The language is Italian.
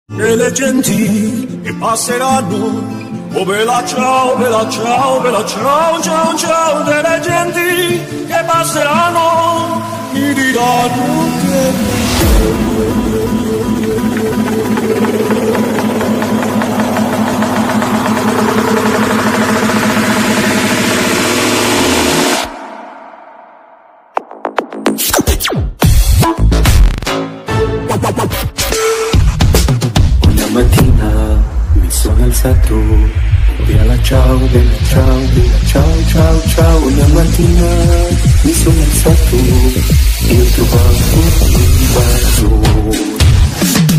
E le genti che passeranno, oh bella ciao, bella ciao, bella ciao, ciao, ciao, delle genti che passeranno, mi diranno Una mattina mi sono alzato, bella ciao, bella ciao, bella ciao, ciao, ciao. Una mattina mi sono alzato e ho trovato un vaso.